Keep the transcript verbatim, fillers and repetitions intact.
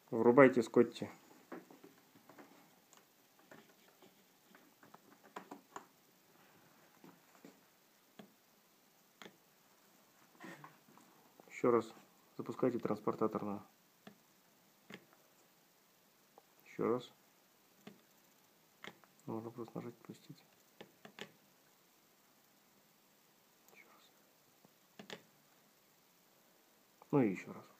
Врубайте Скотти. Еще раз запускайте транспортаторную. Еще раз. Можно просто нажать «Пустить». Еще раз. Ну и еще раз.